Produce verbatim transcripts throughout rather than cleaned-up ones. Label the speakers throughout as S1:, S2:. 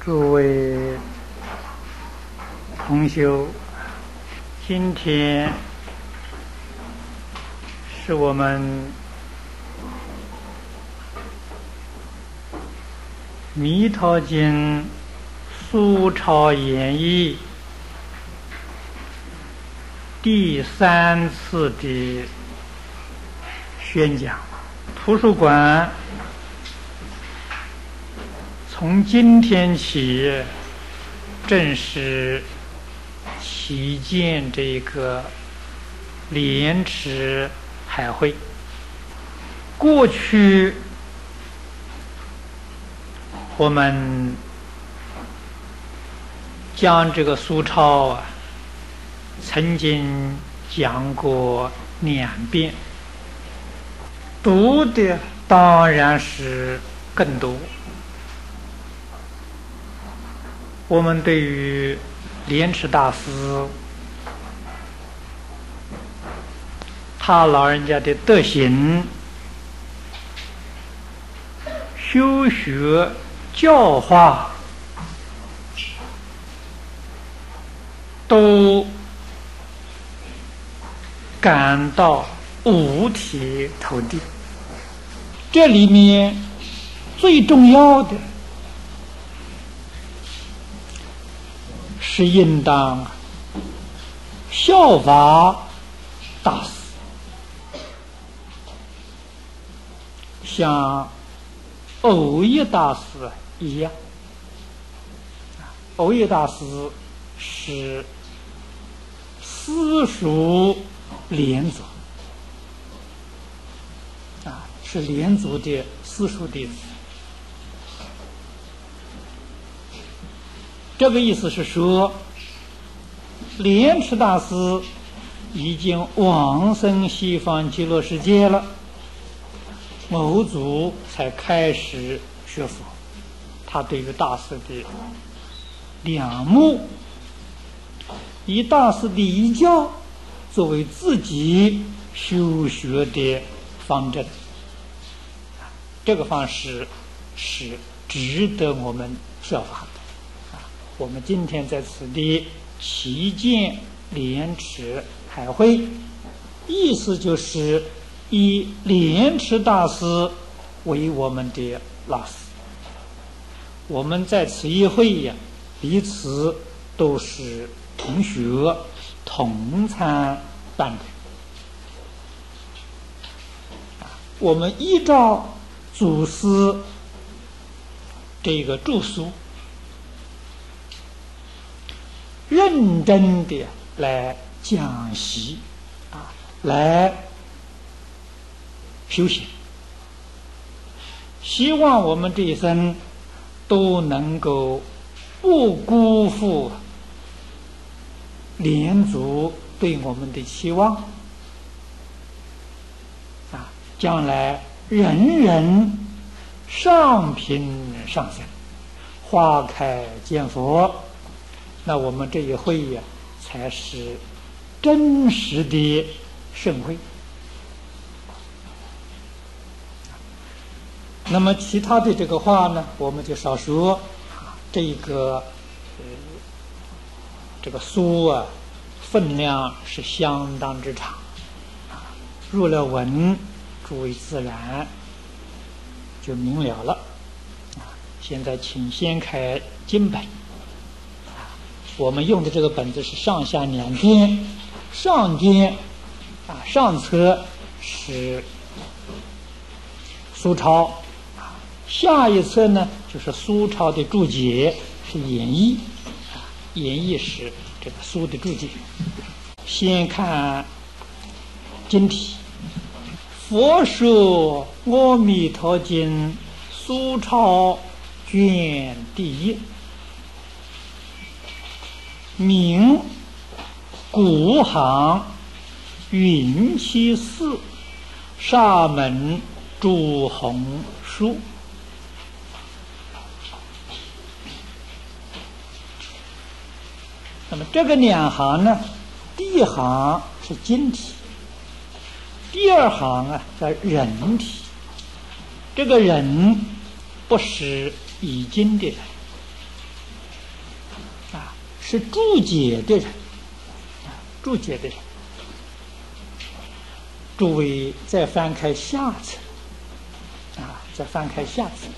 S1: 各位同修，今天是我们《弥陀经》苏钞演义第三次的宣讲。图书馆从今天起正式起建这个莲池海会。过去我们将这个苏钞啊，曾经讲过两遍，读的当然是更多。我们对于莲池大师他老人家的德行、修学教化都感到五体投地。这里面最重要的是应当效法大师，像藕益大师一样。藕益大师是私塾莲族啊，是莲族的私塾弟子。这个意思是说，莲池大师已经往生西方极乐世界了，偶族才开始学佛。他对于大师的仰慕，以大师的遗教作为自己修学的方针，这个方式是值得我们效法的。我们今天在此地起建莲池海会，意思就是以莲池大师为我们的老师。我们在此一会呀，彼此都是同学，同参办理。我们依照祖师这个著书，认真的来讲习啊，来修行，希望我们这一生都能够不辜负莲族对我们的期望啊，将来人人上品上生，花开见佛。那我们这一会呀，才是真实的盛会。那么其他的这个话呢，我们就少说。这个呃，这个书啊，分量是相当之长，入了文，诸位自然就明了了。现在请先开经本。我们用的这个本子是上下两边，上边啊上册是苏钞，下一册呢就是苏钞的注解，是演义啊，演义是这个苏的注解。先看经题：佛说阿弥陀经苏钞卷第一。名古行云栖寺沙门朱红书。那么这个两行呢，第一行是经题，第二行啊叫人题。这个人不是已经的人， 是注解的人，注解的人。诸位再翻开下册，啊，再翻开下册，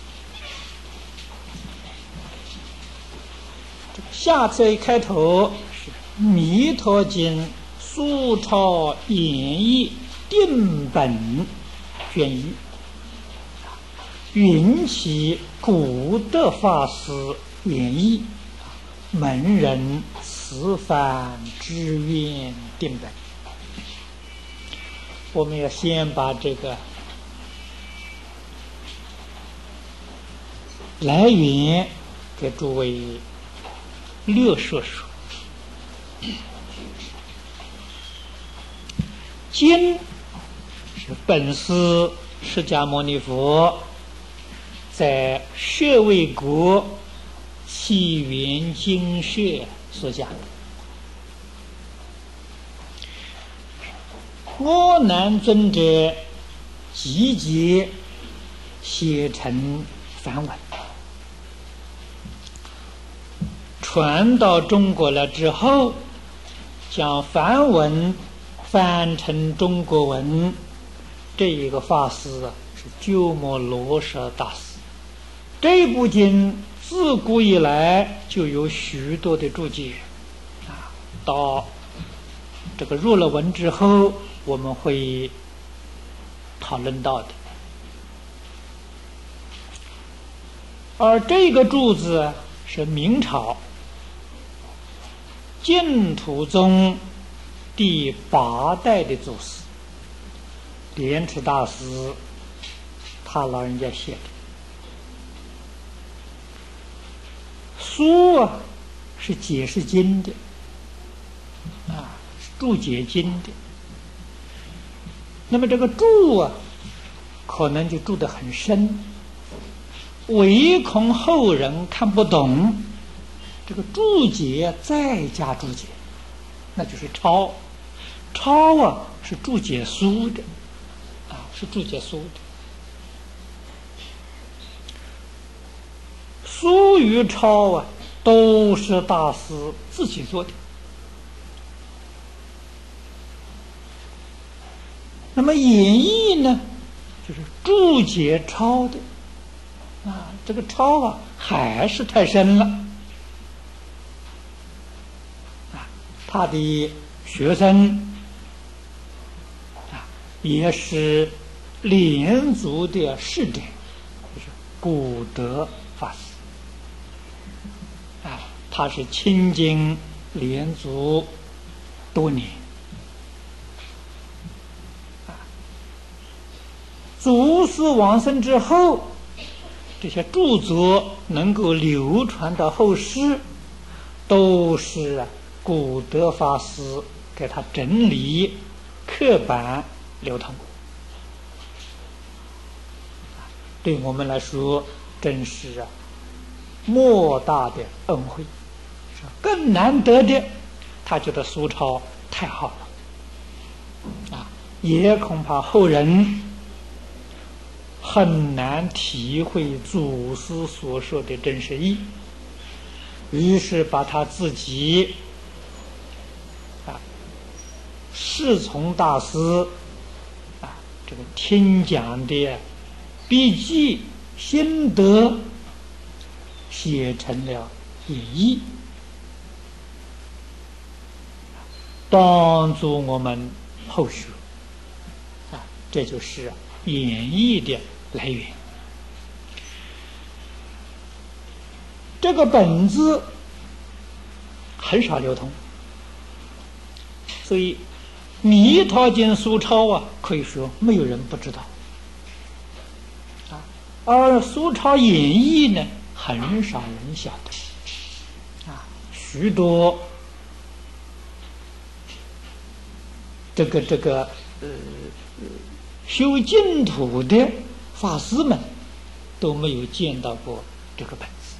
S1: 下册一开头是《弥陀经》苏超演义定本卷一，云起古德法师演义，门人慈梵知愿定本。我们要先把这个来源给诸位略说说。经是本师释迦牟尼佛在舍卫国起源经舍所讲的。阿难尊者集结写成梵文，传到中国了之后，将梵文翻成中国文，这一个法师啊是鸠摩罗什大师。这部经自古以来就有许多的注解啊，到这个入了文之后，我们会讨论到的。而这个注字是明朝净土宗第八代的祖师莲池大师他老人家写的。书啊是解释经的啊，是注解经的。那么这个注啊可能就注得很深，唯恐后人看不懂，这个注解再加注解，那就是抄。抄啊是注解书的啊，是注解书的。书与抄啊都是大师自己做的。那么演义呢，就是注解抄的啊，这个抄啊还是太深了啊。他的学生啊也是莲族的师长，就是古德法师啊，他是亲近莲族多年。祖师往生之后，这些著作能够流传到后世，都是古德法师给他整理、刻板、流通。对我们来说，真是啊莫大的恩惠。更难得的，他觉得苏超太好了啊，也恐怕后人很难体会祖师所说的真实意，于是把他自己啊侍从大师啊这个听讲的笔记心得写成了演义，当作我们后学啊，这就是演义的来源。这个本子很少流通，所以《弥陀经》苏超啊，可以说没有人不知道啊。而苏超演义呢，很少人晓得啊。许多这个这个呃修净土的法师们都没有见到过这个本子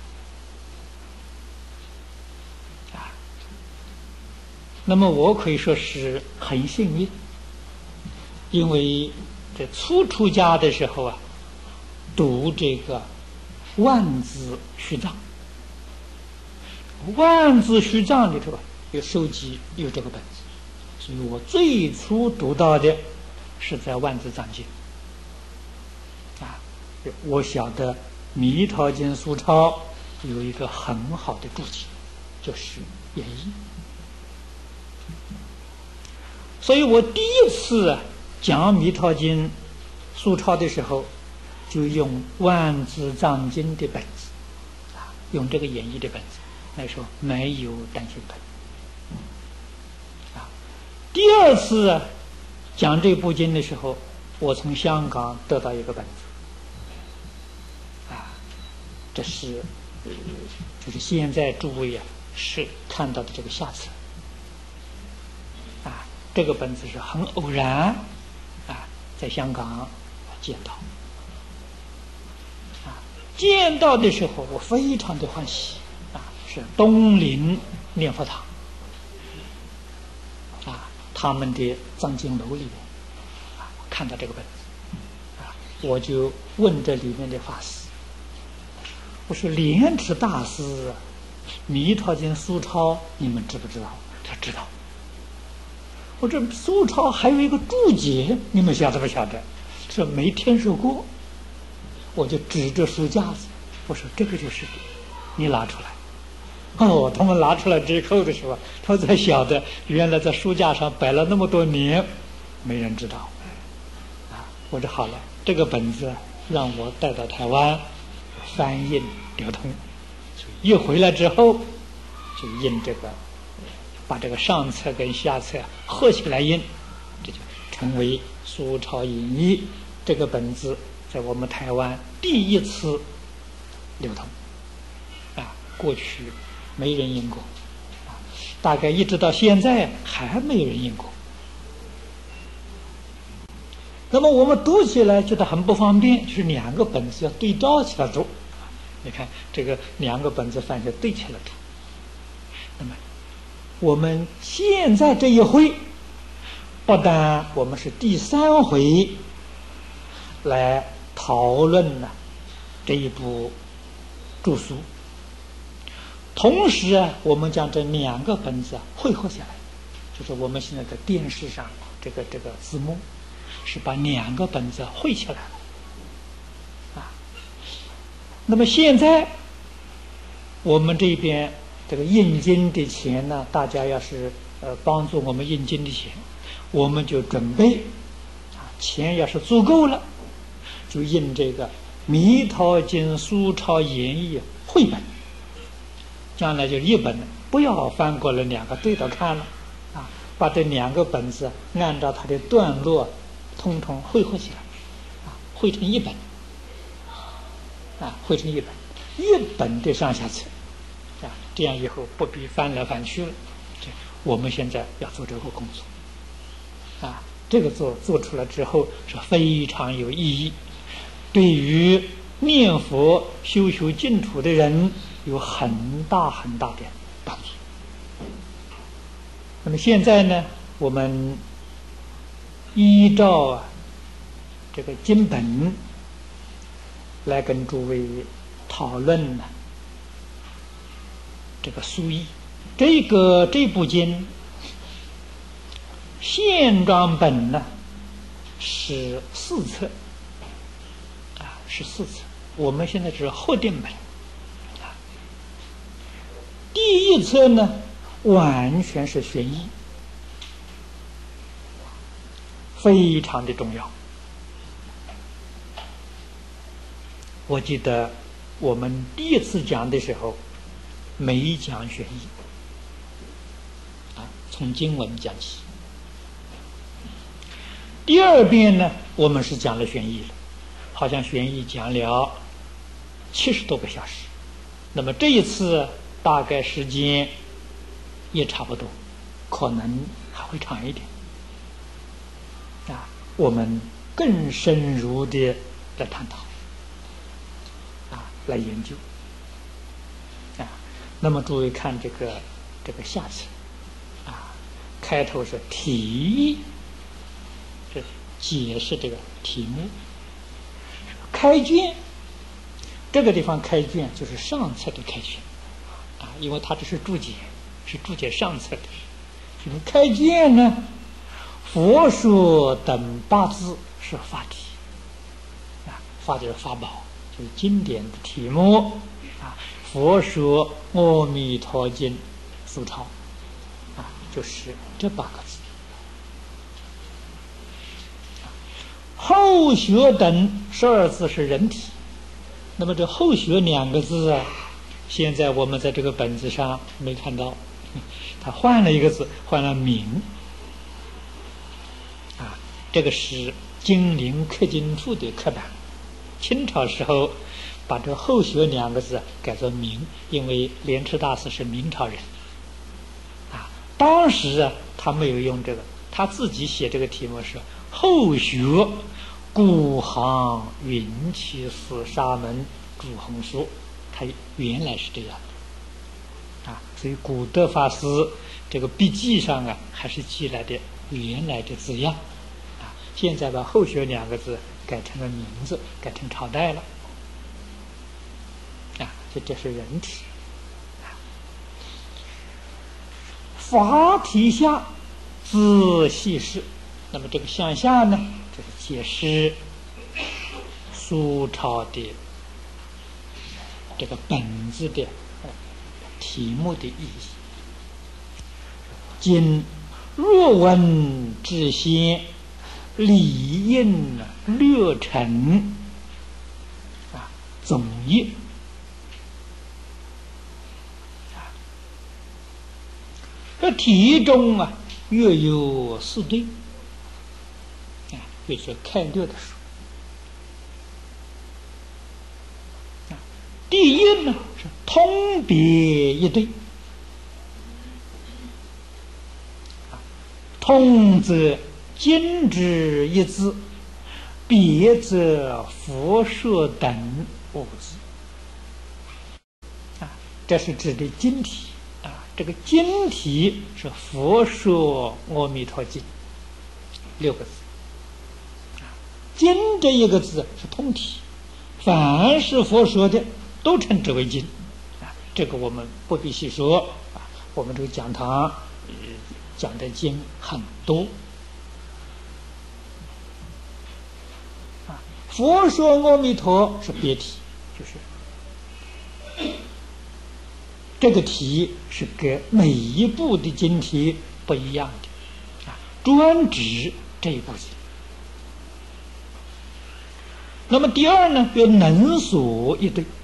S1: 啊。那么我可以说是很幸运，因为在初出家的时候啊，读这个万字虚藏， 万字序藏里头有收集有这个本子，所以我最初读到的是在万字藏经啊。我晓得弥陀经疏钞有一个很好的注解，就是演义。所以我第一次讲弥陀经疏钞的时候，就用万字藏经的本子啊，用这个演义的本子。那时候没有单行本啊。第二次讲这部经的时候，我从香港得到一个本子啊，这是呃，就是现在诸位啊是看到的这个下册啊。这个本子是很偶然啊，在香港见到啊，见到的时候我非常的欢喜啊，是东林念佛堂啊，他们的藏经楼里面啊，看到这个本子啊，我就问这里面的法师，我说莲池大师弥陀经疏钞你们知不知道？他知道。我这疏钞还有一个注解，你们晓得不晓得？这没听说过。我就指着书架子，我说这个就是的，你拿出来。哦，他们拿出来之后的时候，他才晓得原来在书架上摆了那么多年，没人知道。啊，我说好了，这个本子让我带到台湾翻印流通，所以一回来之后就印这个。把这个上册跟下册合起来印，这就成为疏钞演义这个本子，在我们台湾第一次流通啊，过去没人印过啊，大概一直到现在还没有人印过。那么我们读起来觉得很不方便，就是两个本子要对照起来读。你看这个两个本子翻起来对起来读，那么我们现在这一回，不但我们是第三回来讨论了这一部著书，同时啊，我们将这两个本子汇合下来，就是我们现在在电视上这个这个字幕是把两个本子汇起来了啊。那么现在我们这边这个印经的钱呢，大家要是呃帮助我们印经的钱，我们就准备啊，钱要是足够了，就印这个《弥陀经疏钞演义》绘本，将来就一本，不要翻过来两个对着看了啊，把这两个本子按照它的段落通通汇合起来啊，汇成一本啊，汇成一本，一本的上下册。啊，这样以后不必翻来翻去了。这我们现在要做这个工作，啊，这个做做出来之后是非常有意义，对于念佛修修净土的人有很大很大的帮助。那么现在呢，我们依照这个经本来跟诸位讨论呢。这个疏义，这个这部经现装本呢是四册啊，是四册。我们现在是后定本啊。第一册呢完全是玄义，非常的重要。我记得我们第一次讲的时候。没讲玄义啊，从经文讲起。第二遍呢，我们是讲了玄义了，好像玄义讲了七十多个小时。那么这一次大概时间也差不多，可能还会长一点啊。我们更深入的来探讨啊，来研究。那么诸位看这个这个下册啊，开头是题，这解释这个题目。开卷，这个地方开卷就是上册的开卷啊， 啊，因为它这是注解，是注解上册的。什么开见呢？佛说等八字是法体，啊，法就是法宝，就是经典的题目啊。佛说阿弥陀经俗抄，啊，就是这八个字。后学等十二字是人体，那么这后学两个字啊，现在我们在这个本子上没看到，他换了一个字，换了名。啊，这个是金陵刻经处的刻版，清朝时候把这后学两个字改作明，因为莲池大师是明朝人。啊，当时啊他没有用这个，他自己写这个题目是后学古行云栖寺沙门主横说，他原来是这样的啊，所以古德法师这个笔记上啊还是记来的原来的字样啊，现在把后学两个字改成了名字，改成朝代了啊，这这是人体啊。法体下自细事，那么这个向下呢，这是解释苏朝的这个本子的题目的意义。今若闻之先，理应略陈啊，总义啊，这题中啊约有四对啊，这是开略的书。啊，第一呢是通别一对。通则经之一字，别则佛说等五字。啊，这是指的经题啊。这个经题是佛说阿弥陀经六个字。啊，经这一个字是通题，凡是佛说的都称之为经。啊，这个我们不必细说啊。我们这个讲堂。呃讲的经很多啊，佛说阿弥陀是别题，就是这个题是跟每一部的经题不一样的啊，专指这一部经。那么第二呢，有能所一对，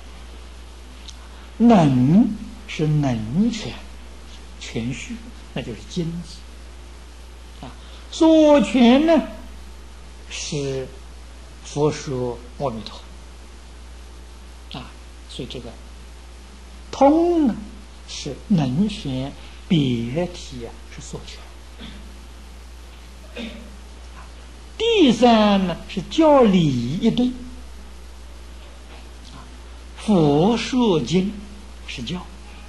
S1: 能是能全全虚。那就是经字啊，所全呢是佛说阿弥陀啊，所以这个通呢是能全，别题啊是所全。第三呢是教理一对啊，佛说经是教。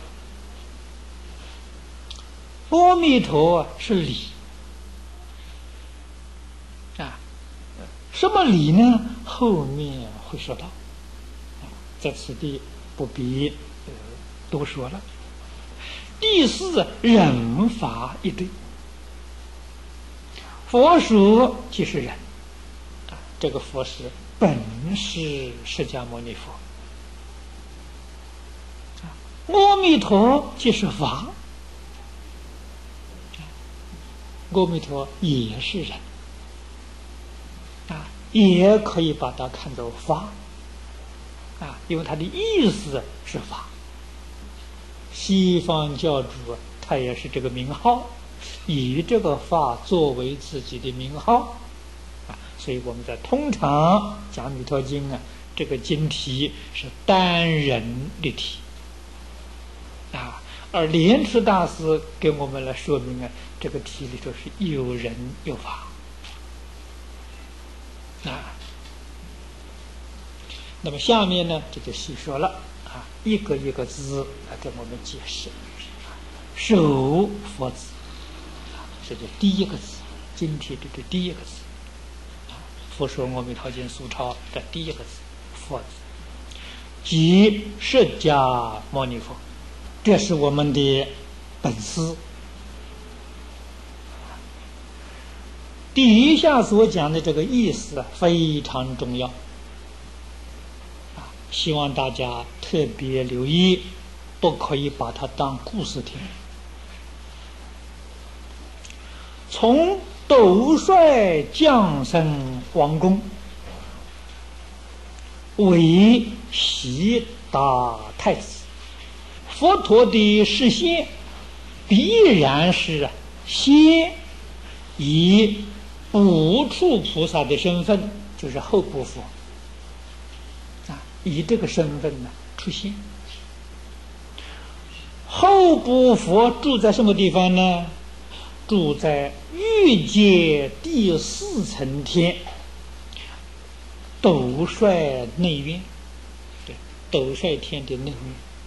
S1: 阿弥陀是理啊，什么理呢？后面会说到，在此地不必呃多说了。第四，人法一对，佛说即是人啊，这个佛是本是释迦牟尼佛，阿弥陀即是法。阿弥陀也是人啊，也可以把它看作法啊，因为它的意思是法。西方教主他也是这个名号，以这个法作为自己的名号啊，所以我们在通常讲《弥陀经》啊，这个经题是单人立题啊。而莲池大师给我们来说明啊，这个题里头是有人有法啊。那么下面呢，这就细说了啊，一个一个字来给我们解释。首佛字啊，这就第一个字，经题的这第一个字啊，佛说阿弥陀经俗抄的第一个字佛字，即释迦牟尼佛。 这是我们的本事。底下所讲的这个意思非常重要，希望大家特别留意，不可以把它当故事听。从斗率降生王公，为习大太子，佛陀的示现必然是先以补处菩萨的身份，就是后部佛啊，以这个身份呢出现。后部佛住在什么地方呢？住在欲界第四层天斗率内院，对，斗率天的内院。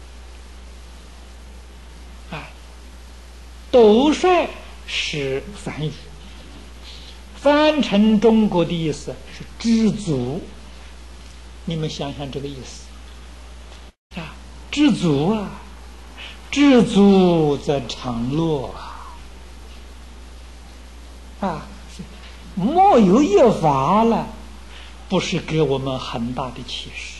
S1: 啊，斗率是梵语，翻成中国的意思是知足。你们想想这个意思啊，知足啊，知足则常乐啊。啊，莫有一法了，不是给我们很大的启示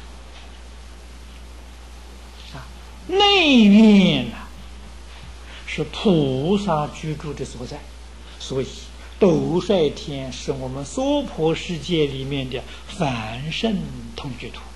S1: 啊。内院呢，是菩萨居住的所在，所以斗率天是我们娑婆世界里面的凡圣同居土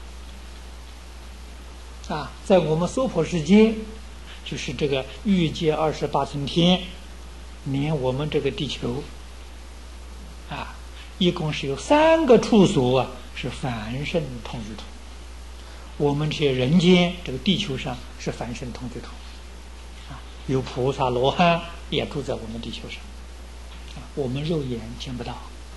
S1: 啊。在我们娑婆世界，就是这个欲界二十八层天，连我们这个地球啊，一共是有三个处所啊，是凡圣同居土。我们这些人间这个地球上是凡圣同居土啊，有菩萨罗汉也住在我们地球上啊，我们肉眼见不到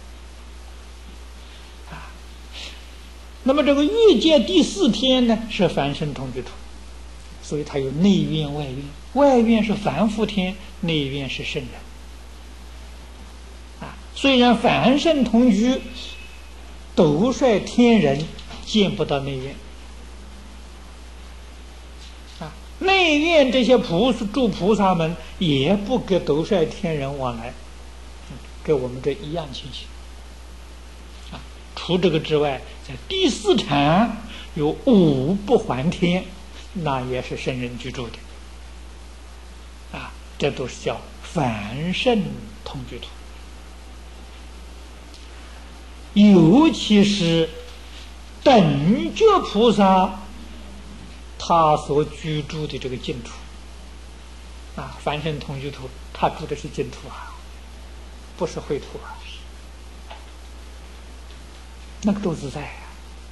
S1: 啊。那么这个欲界第四天呢，是凡圣同居土，所以它有内院外院，外院是凡夫天，内院是圣人啊。虽然凡圣同居，斗率天人见不到内院啊。内院这些菩萨诸菩萨们也不跟斗率天人往来，跟我们这一样情形啊。除这个之外，在第四禅有五不还天，那也是圣人居住的啊，这都是叫凡圣同居土。尤其是等觉菩萨他所居住的这个净土啊，凡圣同居土，他住的是净土啊，不是秽土啊，那个都自在啊。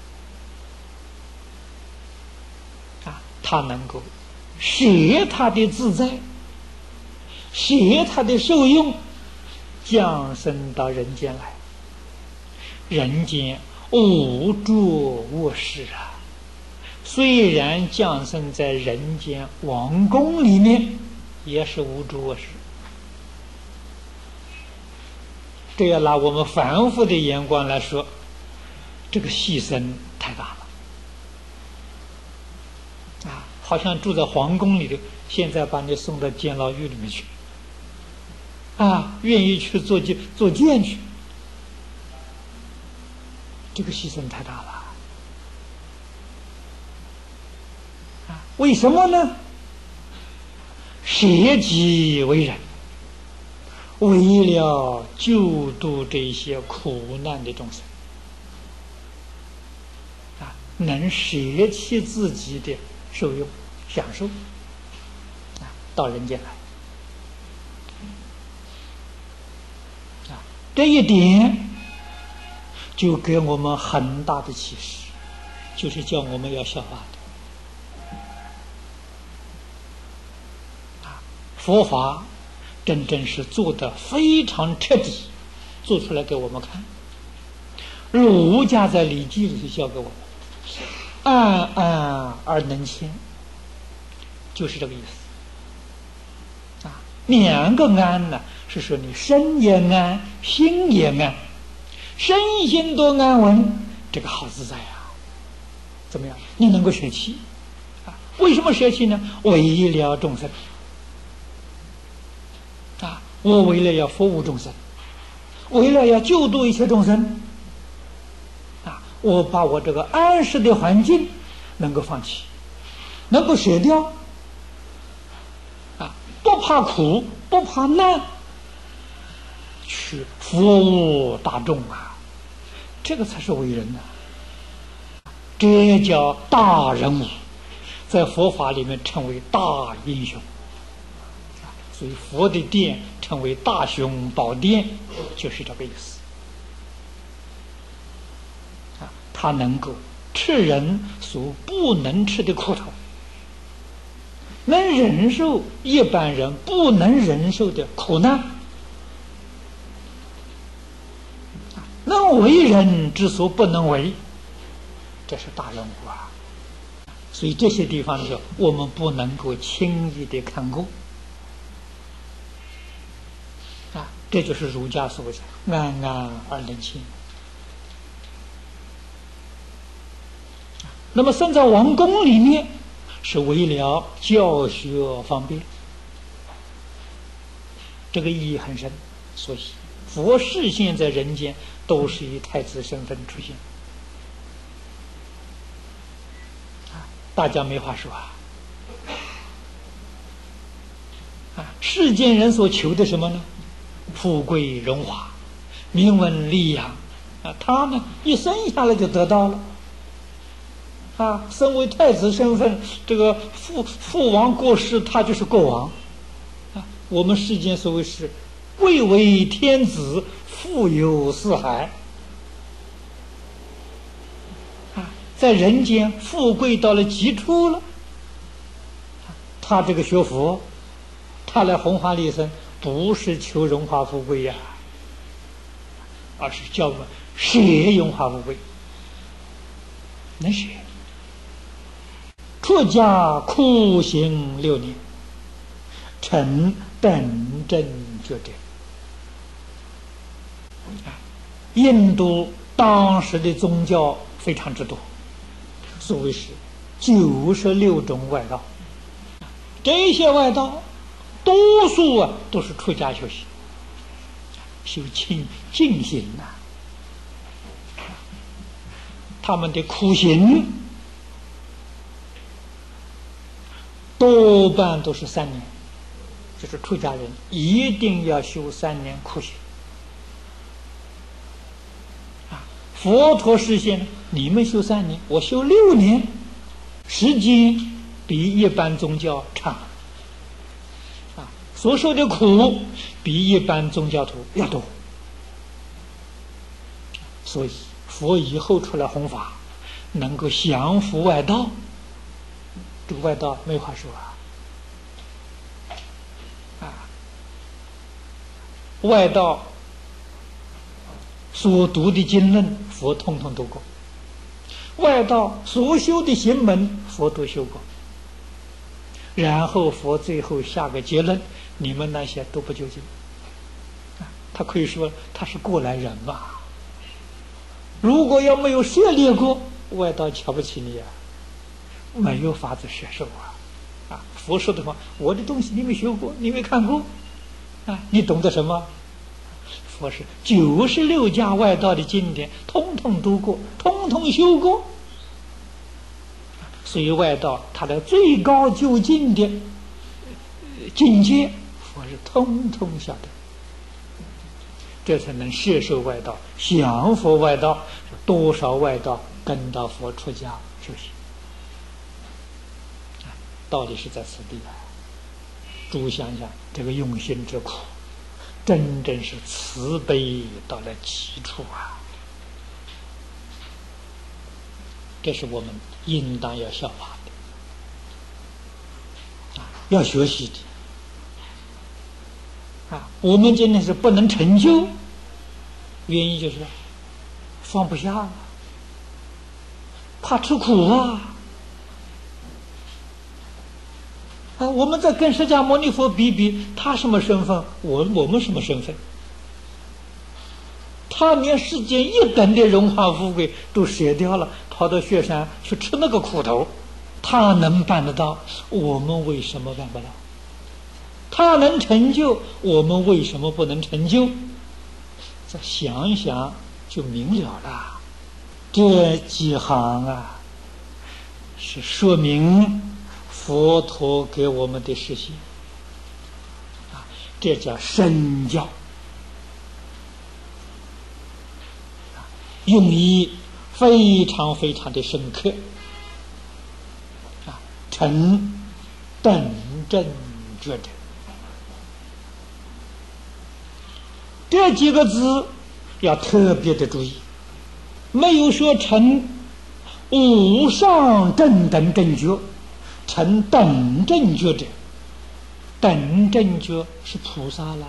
S1: 他能够舍他的自在，舍他的受用，降生到人间来。人间无诸恶事啊，虽然降生在人间王宫里面，也是无诸恶事。这要拿我们凡夫的眼光来说，这个牺牲太大了。啊，好像住在皇宫里的，现在把你送到监牢狱里面去，啊，愿意去做监做监去，这个牺牲太大了。啊，为什么呢？舍己为人，为了救度这些苦难的众生，啊，能舍弃自己的受用享受啊，到人间来啊，这一点就给我们很大的启示，就是叫我们要效法的啊。佛法真正是做得非常彻底，做出来给我们看。儒家在《礼记》里教给我们，安安而能谦，就是这个意思啊。两个安呢，是说你身也安，心也安，身心都安稳，这个好自在啊。怎么样？你能够舍弃啊？ 为什么舍弃呢？为了众生啊！我为了要服务众生，为了要救度一切众生啊！我把我这个安适的环境能够放弃，能够舍掉啊！不怕苦，不怕难，去服务大众啊！这个才是伟人呐、啊！这叫大人物。在佛法里面称为大英雄，所以佛的殿称为大雄宝殿，就是这个意思。啊，他能够吃人所不能吃的苦头，能忍受一般人不能忍受的苦难，能为人之所不能为，这是大人物啊。所以这些地方就我们不能够轻易的看过啊，这就是儒家所谓的安安而能亲。那么生在王宫里面是为了教学方便，这个意义很深。所以佛世现在人间都是以太子身份出现。大家没话说啊！啊，世间人所求的什么呢？富贵荣华、名闻利养啊，他呢一生下来就得到了。啊，身为太子身份，这个父父王过世，他就是国王。啊，我们世间所谓是贵为天子，富有四海。在人间富贵到了极处了，他这个学佛，他来弘化利生，不是求荣华富贵呀、啊，而是叫我们舍荣华富贵，能舍。出家苦行六年，成等正觉者。印度当时的宗教非常之多。所谓是九十六种外道，这些外道多数啊都是出家修行，修清净行呐、啊。他们的苦行多半都是三年，就是出家人一定要修三年苦行。佛陀示现，你们修三年，我修六年，时间比一般宗教长，啊，所受的苦比一般宗教徒要多。所以佛以后出来弘法，能够降服外道，这个外道没话说啊，啊，外道所读的经论，佛统统读过；外道所修的行门，佛都修过。然后佛最后下个结论：你们那些都不究竟。他可以说他是过来人嘛。如果要没有涉猎过，外道瞧不起你啊，没有法子摄受啊。啊，佛说的话，我的东西你没学过，你没看过，啊，你懂得什么？佛是九十六家外道的经典，通通读过，通通修过。所以外道他的最高究竟的境界，佛是通通晓得，这才能摄受外道，降服外道。多少外道跟到佛出家修行，道理是在此地啊！诸想想这个用心之苦，真正是慈悲到了极处啊！这是我们应当要效法的，啊，要学习的。啊，我们今天是不能成就，原因就是放不下了，怕吃苦啊！啊，我们再跟释迦牟尼佛比比，他什么身份？我我们什么身份？他连世间一等的荣华富贵都舍掉了，跑到雪山去吃那个苦头， 他能办得到，我们为什么办不到？他能成就，我们为什么不能成就？再想一想就明了了。这几行啊，是说明佛陀给我们的实现啊，这叫身教，用意非常非常的深刻啊，成等正觉者。这几个字要特别的注意，没有说成无上正等正觉，成等正觉者，等正觉是菩萨了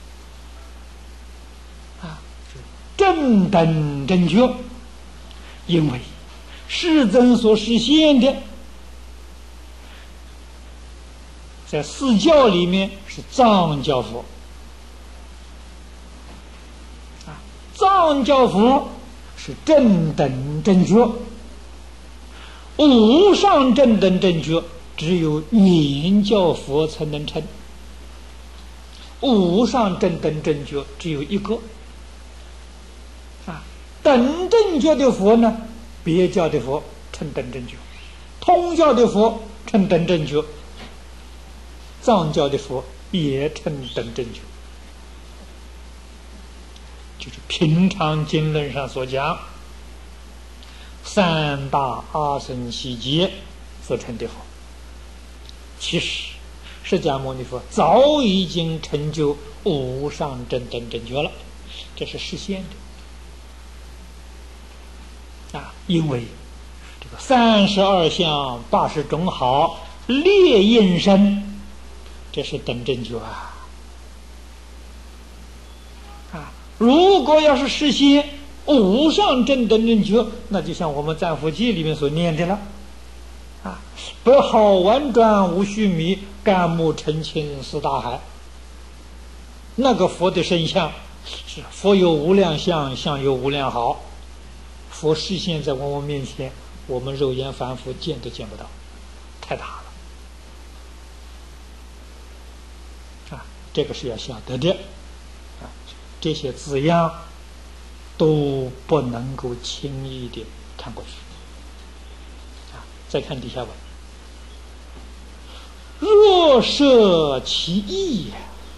S1: 啊，正等正觉，因为世尊所实现的，在四教里面是藏教佛。藏教佛是正等正觉，无上正等正觉只有圆教佛才能成，无上正等正觉只有一个啊。等正觉的佛呢，别教的佛成等正觉，通教的佛成等正觉，藏教的佛也成等正觉。就是平常经论上所讲三大阿僧祇劫所成的佛，其实释迦牟尼佛早已经成就无上正等正觉了，这是实现的啊！因为这个三十二相八十种好列应身，这是等正觉啊。如果要是实现无上正等正觉，那就像我们赞佛记里面所念的了啊，不好婉转无须弥，干木澄清四大海。那个佛的身相是佛有无量相，相有无量好，佛实现在我们面前，我们肉眼凡夫见都见不到，太大了啊！这个是要晓得的。这些字样都不能够轻易的看过去啊！再看底下文，若摄其意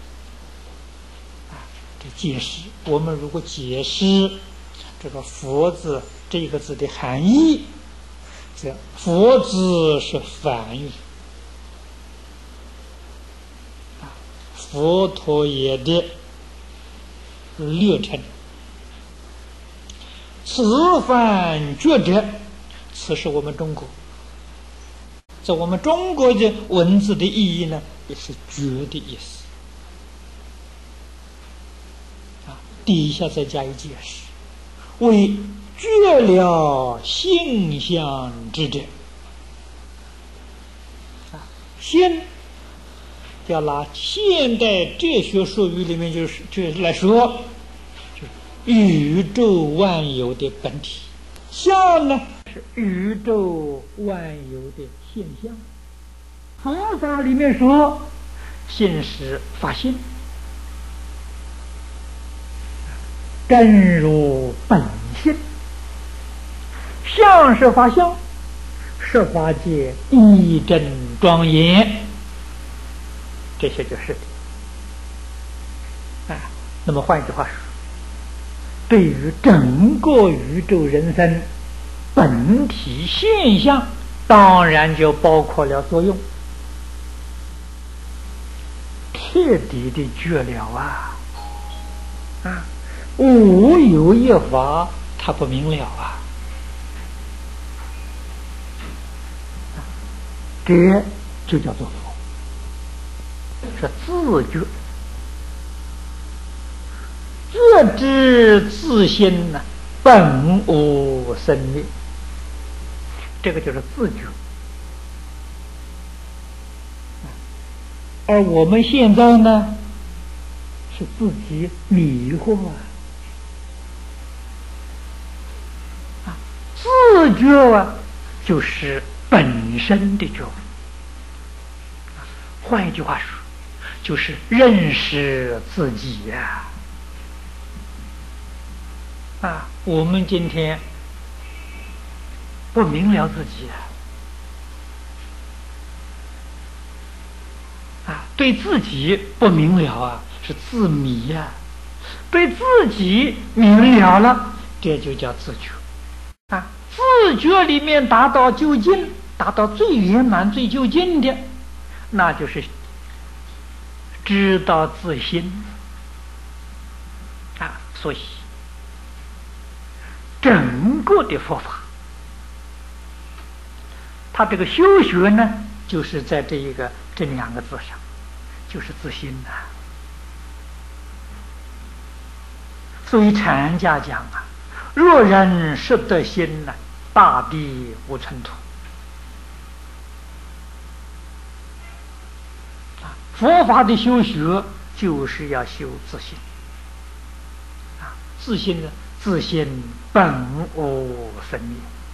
S1: 啊，这解释我们如果解释这个佛字这个字的含义，这佛字是梵语啊，佛陀也的略称，此梵觉者，此是我们中国，在我们中国的文字的意义呢，也是觉的意思啊。底下再加以解释，为觉了性相之者啊，先要拿现代哲学术语里面就是就来说，宇宙万有的本体，相呢是宇宙万有的现象。佛法里面说，性是法性，根如本性；相是法相，十法界一真庄严。这些就是的啊。那么换一句话说，对于整个宇宙人生本体现象，当然就包括了作用，彻底的觉了啊啊！无有一法他不明了啊，这就叫做佛，是自觉。觉知自心呢，本无生灭，这个就是自觉。而我们现在呢，是自己迷惑啊，啊，自觉啊，就是本身的觉悟。换一句话说，就是认识自己呀！啊，啊，我们今天不明了自己啊，啊，对自己不明了啊，是自迷呀、啊；对自己明了了，这就叫自觉啊。自觉里面达到究竟，达到最圆满、最究竟的，那就是知道自心啊。所以整个的佛法，它这个修学呢，就是在这一个这两个字上，就是自心呐、啊。所以禅家讲啊，若人识得心呢，大地无尘土。佛法的修学就是要修自心啊，自心呢，自心本无生灭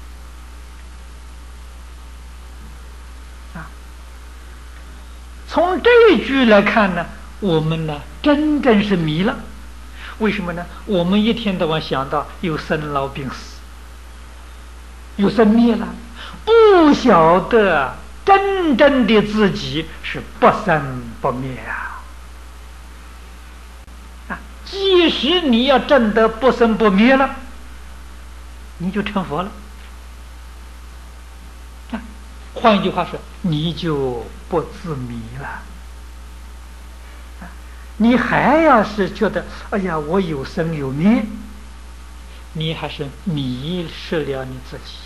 S1: 啊。从这一句来看呢，我们呢真正是迷了。为什么呢？我们一天到晚想到有生老病死，有生灭了，不晓得真正的自己是不生不灭啊！啊，即使你要证得不生不灭了，你就成佛了。啊，换一句话说，你就不自迷了。啊，你还要是觉得，哎呀，我有生有灭，你还是迷失了你自己。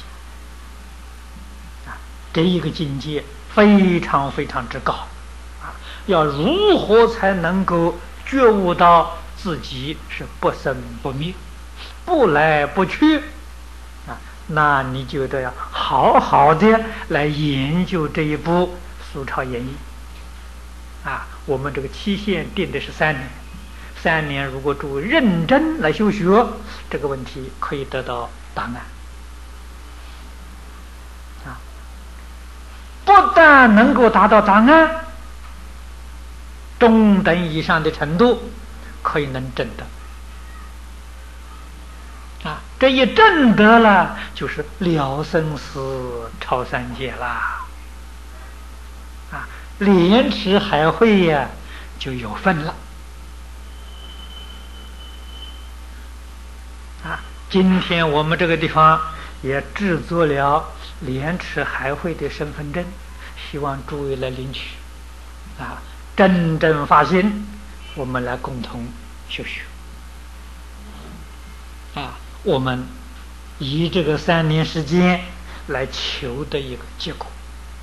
S1: 这一个境界非常非常之高啊！要如何才能够觉悟到自己是不生不灭、不来不去啊？那你就得要好好的来研究这一部《苏超演义》啊！我们这个期限定的是三年，三年如果诸位认真来修学，这个问题可以得到答案。不但能够达到答案，中等以上的程度，可以能证得啊！这一证得了，就是了生死、超三界啦！啊，莲池海会呀、啊，就有份了啊！今天我们这个地方也制作了莲池海会的身份证，希望诸位来领取啊！真正发心，我们来共同修学啊！我们以这个三年时间来求的一个结果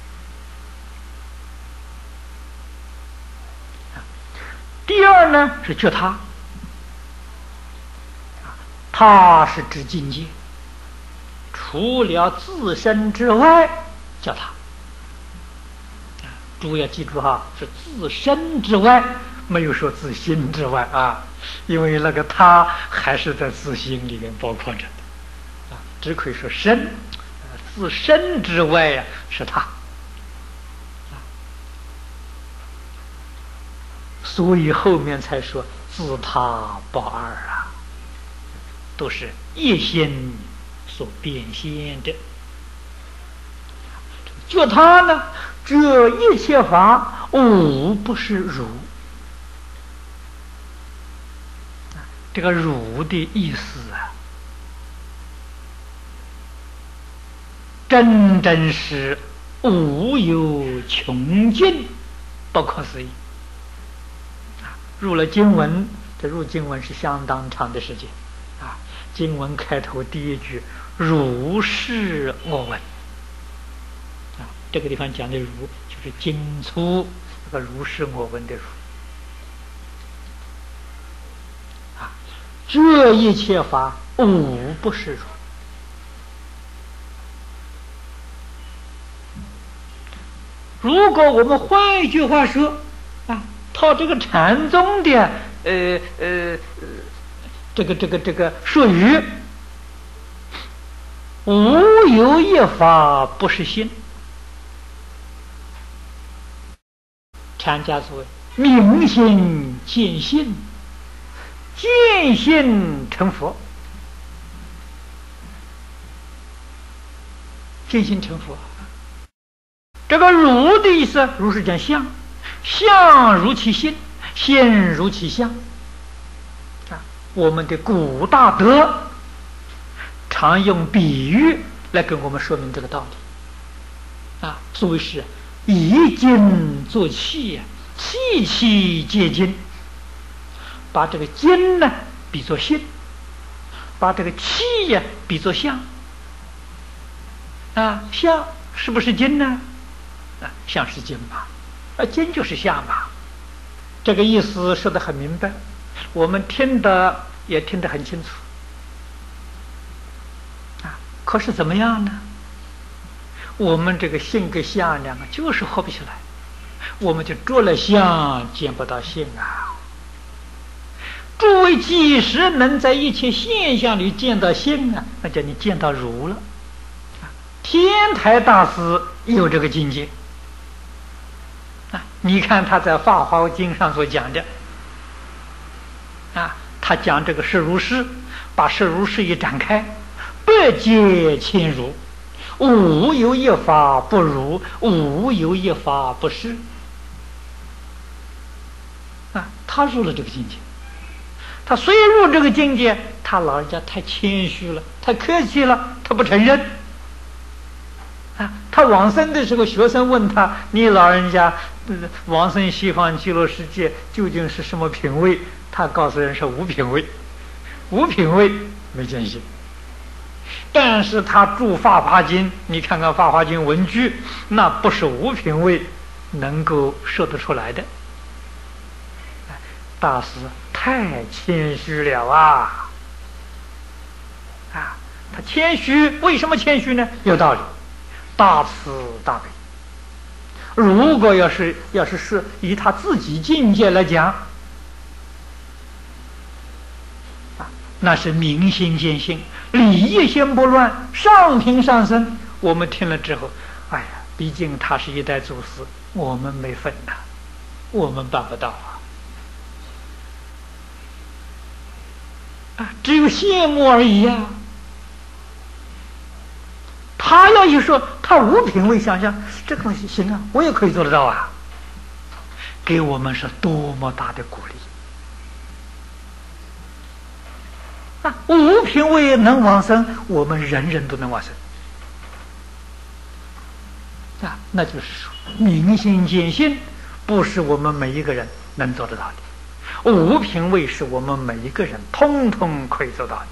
S1: 啊。第二呢是觉他，他是指境界，除了自身之外，叫他。诸位要记住哈，是自身之外，没有说自心之外啊，因为那个他还是在自心里面包括着的啊，只可以说身，自身之外呀、啊、是他啊，所以后面才说自他不二啊，都是一心所变现的。觉他呢，这一切法无不是如。这个如的意思啊，真真是无有穷尽，不可思议啊！入了经文，这入经文是相当长的时间啊。经文开头第一句“如是我闻”。这个地方讲的如，就是精粗这个如是我闻的如啊，这一切法无不是如。如果我们换一句话说啊，套这个禅宗的呃呃这个这个这个术语，无有一法不是心。 禅家所谓明心见性，见性成佛。见性成佛，这个如的意思，如是讲相，相如其心，心如其相。啊，我们的古大德常用比喻来跟我们说明这个道理。啊，所谓是以精作气呀，气气皆精。把这个精呢比作心，把这个气呀比作相。啊，相是不是精呢？啊，相是精吧，啊，精就是相吧。这个意思说得很明白，我们听得也听得很清楚。啊，可是怎么样呢？我们这个性格相两个就是合不起来，我们就着了相，见不到性啊。诸位几时能在一切现象里见到性啊？那叫你见到如了。天台大师有这个境界啊！你看他在《法华经》上所讲的啊，他讲这个实如是，把实如是一展开，百界千如，无有一法不如，无有一法不是啊！他入了这个境界，他虽入这个境界，他老人家太谦虚了，太客气了，他不承认。啊，他往生的时候，学生问他：“你老人家、呃、往生西方极乐世界究竟是什么品位？”他告诉人是无品位，无品位没见性。但是他注《法华经》，你看看《法华经》文句，那不是无品位能够说得出来的。大师太谦虚了啊！啊，他谦虚，为什么谦虚呢？有道理。大慈大悲，如果要是要是是以他自己境界来讲，啊，那是明心见性，理义先不乱，上品上升。我们听了之后，哎呀，毕竟他是一代祖师，我们没份呐，我们办不到啊，啊，只有羡慕而已呀、啊。他要一说他无品位想象，这个东西行啊，我也可以做得到啊，给我们是多么大的鼓励啊！无品位能往生，我们人人都能往生啊！那就是说，明心见性不是我们每一个人能做得到的，无品位是我们每一个人通通可以做到的。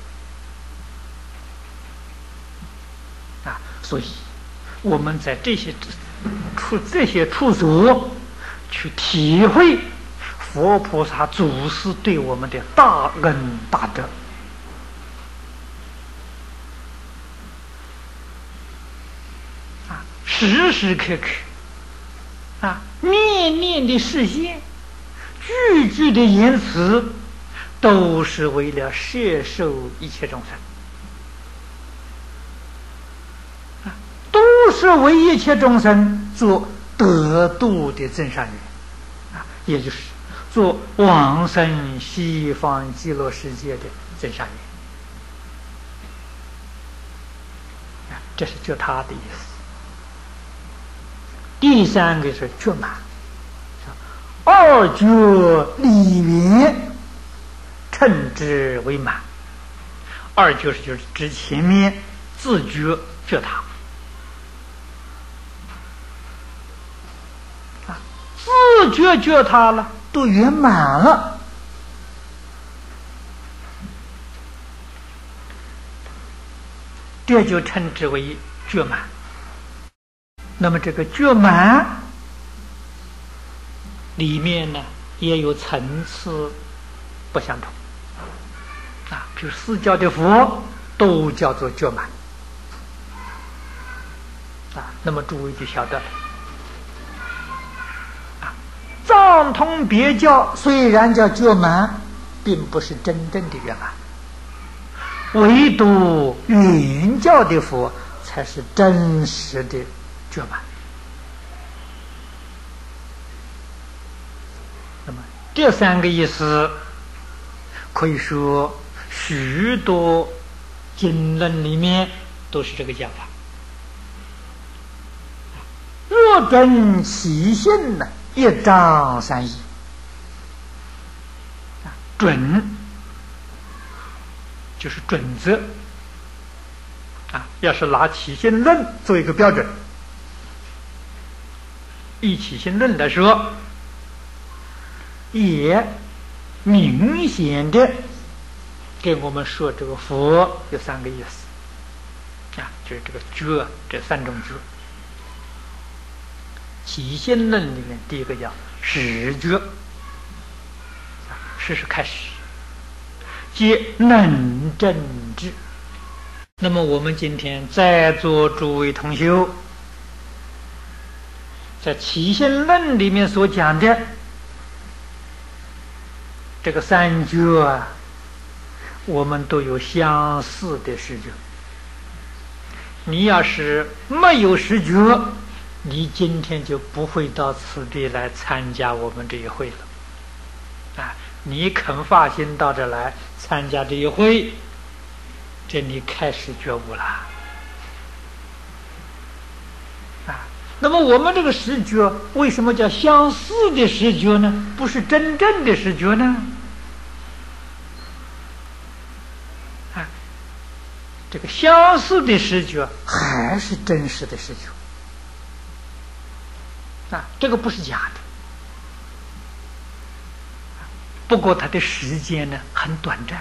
S1: 所以我们在这些处这些处所去体会佛菩萨祖师对我们的大恩大德啊，时时刻刻啊，念念的视线，句句的言辞，都是为了摄受一切众生，都是为一切众生做得度的真善缘啊，也就是做往生西方极乐世界的真善缘啊，这是就他的意思。第三个是觉满，二觉里面称之为满。二觉是就是指前面自觉觉他。自觉觉他了，都圆满了，这就称之为觉满。那么这个觉满里面呢，也有层次不相同啊，比如释教的佛都叫做觉满啊，那么诸位就晓得了。藏通别教虽然叫觉满，并不是真正的圆满，唯独原教的佛才是真实的觉满那么这三个意思，可以说许多经论里面都是这个讲法。若准其性呢，一章三义。准就是准则啊，要是拿起性论做一个标准，以起性论来说，也明显的给我们说这个佛有三个意思啊，就是这个觉，这三种觉。起性论里面第一个叫实觉，实是开始，皆能正知。那么我们今天在座诸位同修，在起性论里面所讲的这个三觉啊，我们都有相似的实觉。你要是没有实觉，你今天就不会到此地来参加我们这一会了啊！你肯发心到这来参加这一会，这你开始觉悟了啊！那么我们这个实觉为什么叫相似的实觉呢？不是真正的实觉呢？啊，这个相似的实觉还是真实的实觉啊，这个不是假的。不过它的时间呢很短暂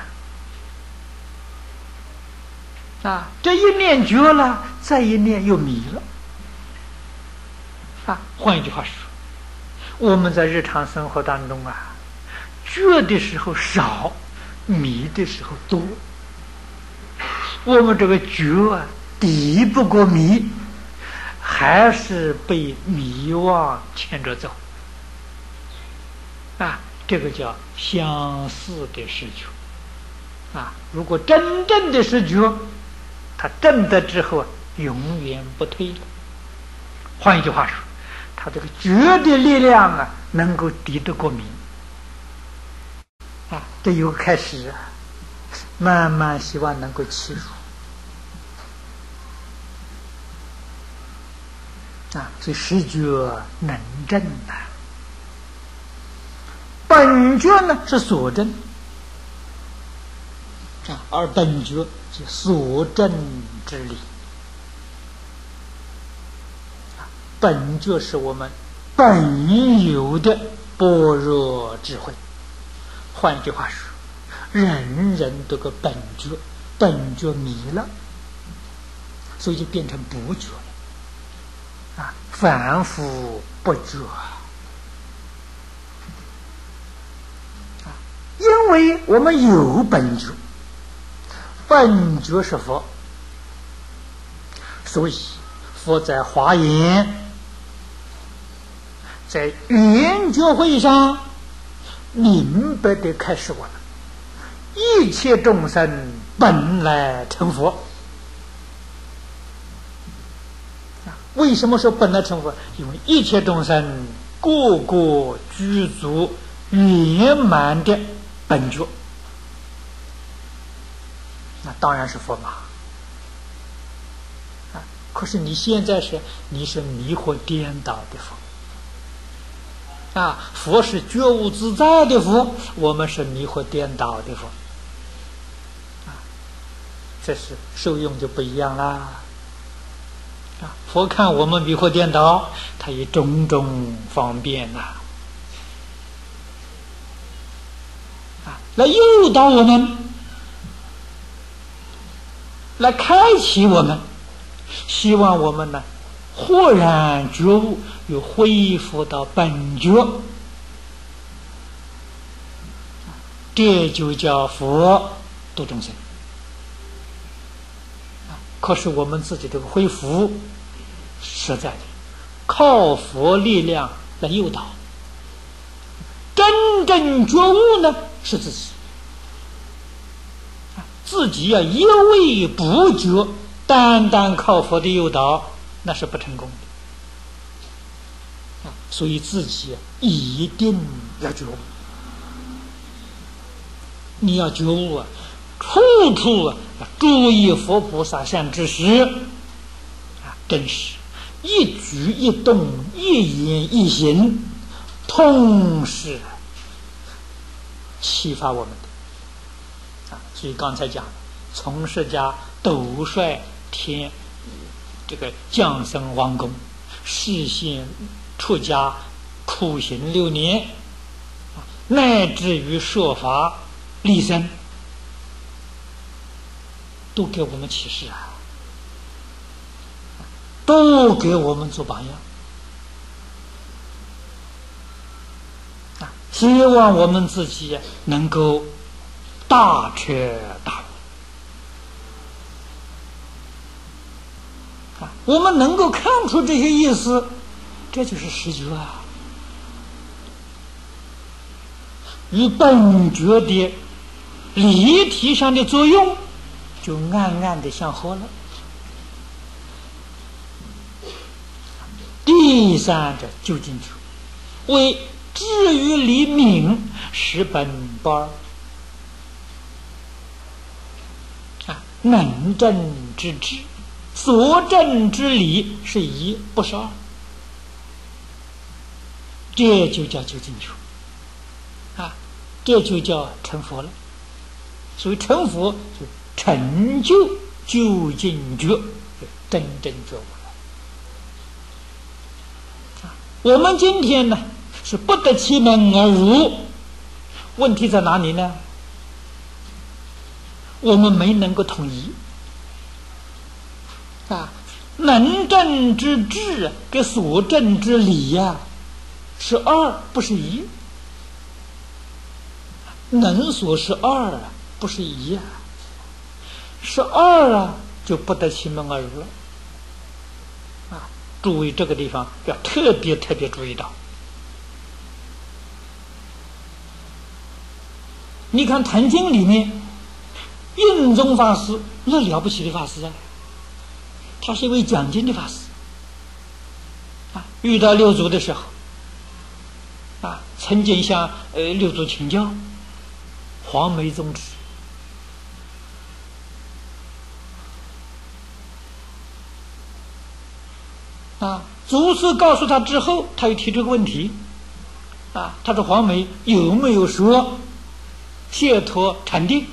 S1: 啊，这一念觉了，再一念又迷了啊。换一句话说，我们在日常生活当中啊，觉的时候少，迷的时候多。我们这个觉啊，抵不过迷，还是被迷惘牵着走啊。这个叫相似的实觉啊！如果真正的实觉，他证得之后永远不退了。换一句话说，他这个觉的力量啊，能够抵得过迷啊！这有开始啊，慢慢希望能够起入啊！所以实觉能证啊。本觉呢是所证啊，而本觉即所证之理。本觉是我们本有的般若智慧。换句话说，人人都个本觉，本觉迷了，所以就变成不觉了啊，反复不觉。因为我们有本觉，本觉是佛，所以佛在华严，在圆觉会上明白地开示我们：一切众生本来成佛。为什么说本来成佛？因为一切众生个个具足圆满的本觉，那当然是佛嘛。啊，可是你现在是你是迷惑颠倒的佛啊，佛是觉悟自在的佛，我们是迷惑颠倒的佛啊，这是受用就不一样啦。啊，佛看我们迷惑颠倒，他以种种方便呐、啊。来诱导我们，来开启我们，希望我们呢豁然觉悟，又恢复到本觉，这就叫佛度众生。可是我们自己这个恢复，实在的靠佛力量来诱导，真正觉悟呢是自己，自己要一味不觉，单单靠佛的诱导，那是不成功的。 所以自己一定要觉悟。你要觉悟啊，处处啊注意佛菩萨相之时啊，真是一举一动、一言一行，同时启发我们的啊。所以刚才讲，从释迦斗率天这个降生王宫，示现出家苦行六年，乃至于说法立身，都给我们启示啊，都给我们做榜样啊！希望我们自己能够大彻大悟啊！我们能够看出这些意思，这就是实觉啊，与本觉的离体上的作用就暗暗的相合了。第三者究竟觉，为至于离明是本不二啊，能证之智，所证之理是一，不是二，这就叫究竟觉啊，这就叫成佛了。所以成佛就成就究竟觉，就真正觉悟了。我们今天呢是不得其门而入，问题在哪里呢？我们没能够统一啊，能证之智跟所证之理呀、啊、是二，不是一。能所是二啊，不是一啊，是二啊，就不得其门而入了啊！注意这个地方要特别特别注意到。你看《坛经》里面，印宗法师那了不起的法师啊，他是一位讲经的法师啊。遇到六祖的时候啊，曾经向呃六祖请教黄梅宗旨啊，祖师告诉他之后，他又提出个问题啊，他说黄梅有没有说解脱禅定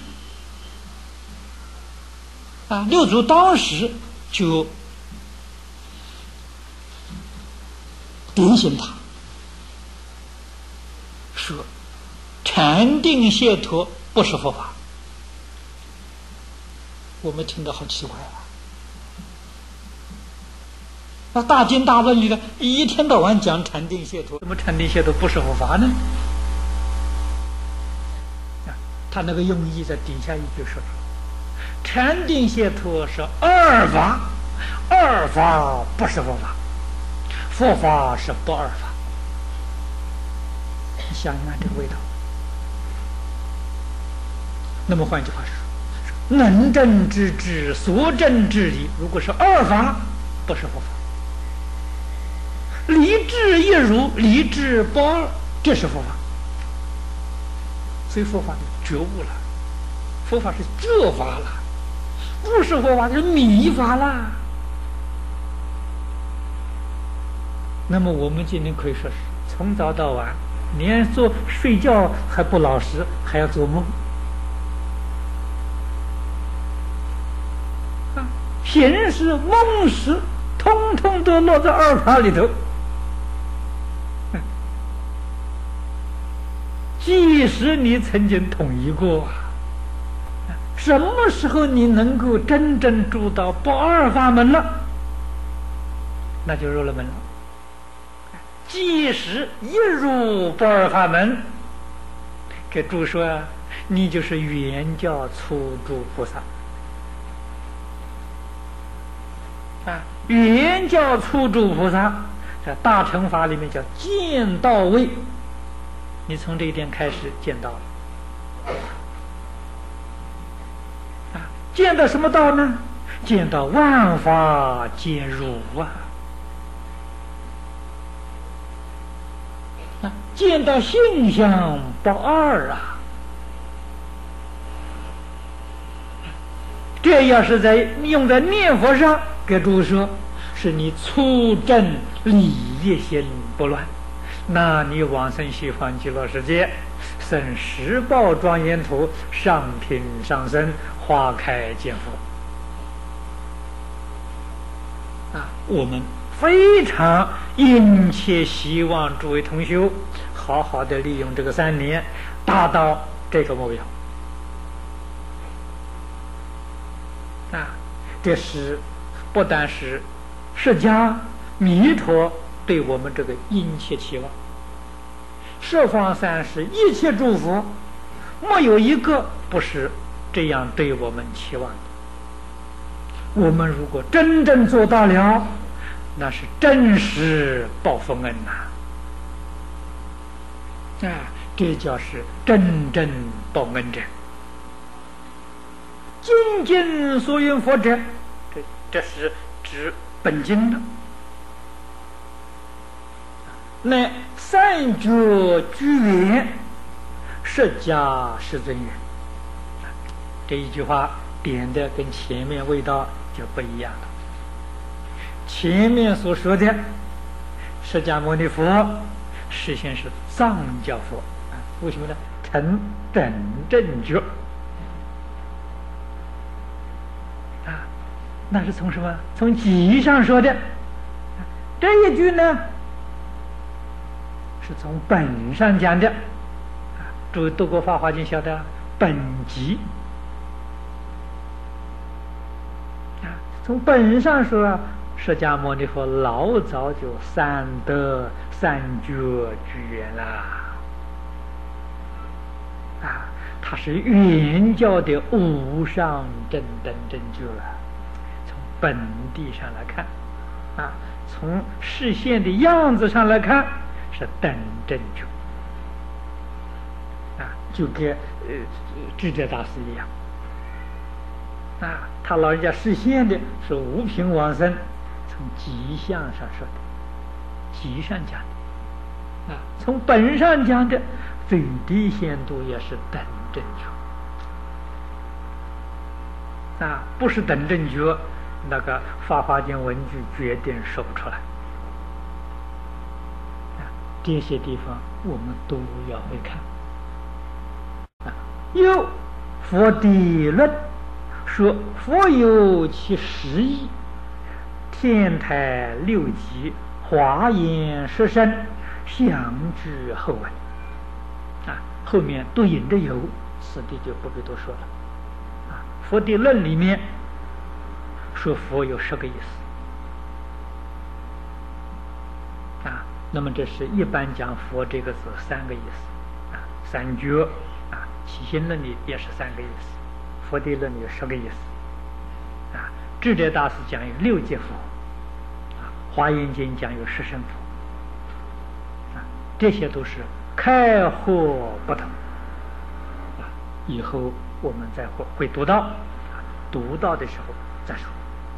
S1: 啊？六祖当时就点醒他说，禅定解脱不是佛法。我们听得好奇怪啊！那大经大论里的一天到晚讲禅定解脱，怎么禅定解脱不是佛法呢？他那个用意在底下一句说出：禅定解脱是二法，二法不是佛法，佛法是不二法。你想想看这个味道。那么换句话说，能证之智，所证之理，如果是二法，不是佛法。离智一如，离智不二，这是佛法。所以佛法是觉悟了，佛法是觉法了，不是佛法是迷法啦。那么我们今天可以说是从早到晚，连做睡觉还不老实，还要做梦啊，平时梦时通通都落在二法里头。即使你曾经统一过，什么时候你能够真正入到不二法门了，那就入了门了。即使一入不二法门，给诸说啊，你就是原教初住菩萨啊，原教初住菩萨在大乘法里面叫见到位。你从这一点开始见到了啊，见到什么道呢？见到万法皆如啊！ 啊，见到性相不二啊！这要是在用在念佛上，给诸说，是你粗正理业心不乱，那你往生西方极乐世界，生十报庄严土，上品上生，花开见佛。啊，我们非常殷切希望诸位同修好好的利用这个三年，达到这个目标。啊，这是不但是释迦弥陀对我们这个殷切期望，十方三世一切诸佛，没有一个不是这样对我们期望的。我们如果真正做到了，那是真实报佛恩呐！啊，这叫是真正报恩者。经经所云佛者，这这是指本经的。乃三觉居远，释迦世尊远。这一句话点的跟前面味道就不一样了。前面所说的释迦牟尼佛实现是藏教佛啊，为什么呢？成等正觉啊，那是从什么？从集上说的。这一句呢，是从本上讲的。啊，诸位读过《法华经》晓得本集啊，从本上说，释迦牟尼佛老早就三得三觉居远了啊，他是原教的无上正等正觉了。从本地上来看啊，从视线的样子上来看是等正觉啊，就跟呃智者大师一样啊，他老人家视线的是无凭往生，从吉相上说的，吉上讲的啊，从本上讲的最低限度也是等正觉啊，不是等正觉，那个《法华经》文句决定说不出来啊。这些地方我们都要会看啊。有佛地论说，佛有其十义，天台六极，华严十声，详知后文啊。后面都引着有，此地就不必多说了啊。佛地论里面说佛有十个意思啊，那么这是一般讲佛这个字三个意思啊，三觉啊，起心论里也是三个意思，佛地论里有十个意思啊，智者大师讲有六界佛啊，华严经讲有十声佛啊，这些都是开豁不同啊，以后我们再会会读到啊，读到的时候再说。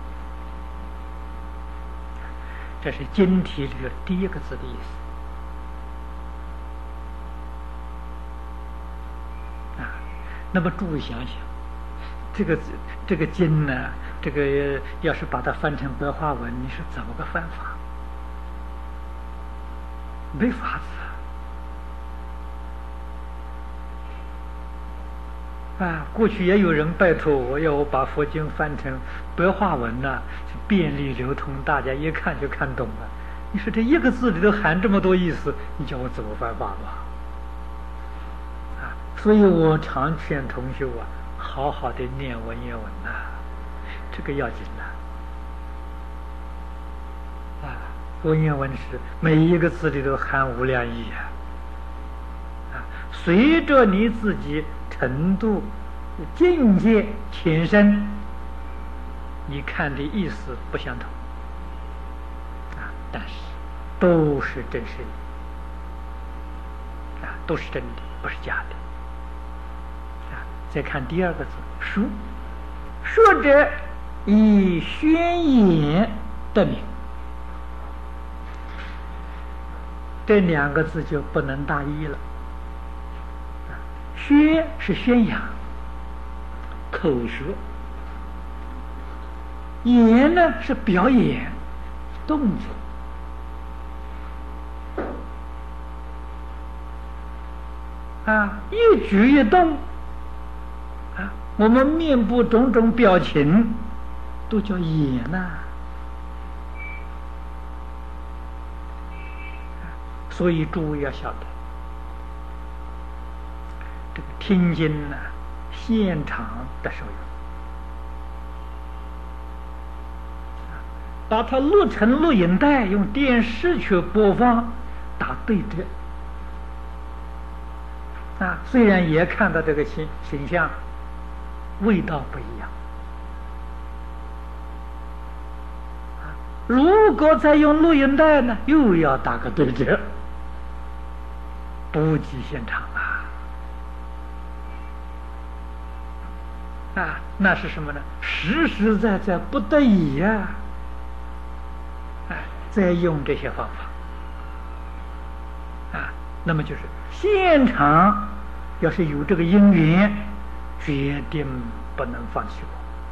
S1: 这是经题里的第一个字的意思啊。那么诸位想想，这个这个经呢，这个要是把它翻成白话文，你是怎么个翻法？没法子啊！过去也有人拜托我，要我把佛经翻成白话文呢、啊，便利流通，大家一看就看懂了。你说这一个字里头含这么多意思，你叫我怎么翻法吧？啊！所以我常劝同修啊，好好的念文言文呐、啊，这个要紧呐、啊。啊，文言文是每一个字里头含无量意啊。啊，随着你自己程度、境界浅深，你看的意思不相同啊，但是都是真实的啊，都是真的，不是假的啊。再看第二个字“说”，说者以宣言得名这两个字就不能大意了。宣是宣扬，口舌；言呢是表演，动作。啊，一举一动，啊，我们面部种种表情，都叫言呐、啊。所以诸位要晓得，这个听经呢、啊，现场的受用，把它录成录影带，用电视去播放，打对折。啊，虽然也看到这个形形象，味道不一样。啊，如果再用录音带呢，又要打个对折，不及现场啊！啊，那是什么呢？实实在在不得已呀、啊！哎，再用这些方法啊，那么就是现场。要是有这个因缘，决定不能放弃